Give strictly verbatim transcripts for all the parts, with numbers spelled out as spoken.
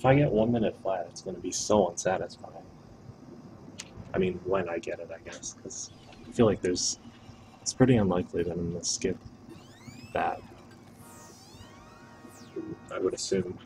if I get one minute flat, it's going to be so unsatisfying. I mean, when I get it, I guess, because I feel like there's... It's pretty unlikely that I'm going to skip that. I would assume.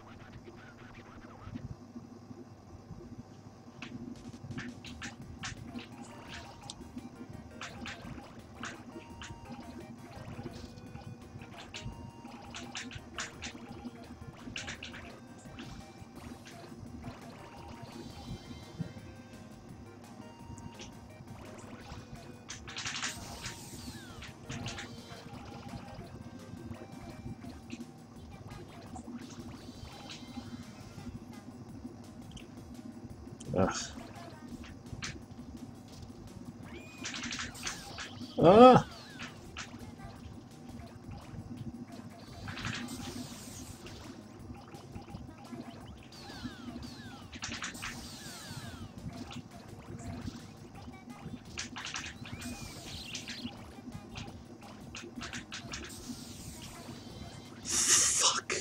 Ugh. Ah! Fuck.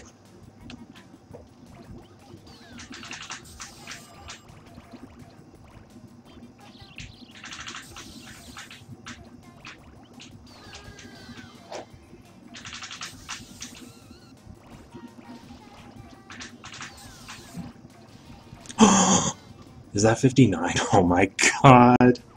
Is that fifty-nine? Oh my god.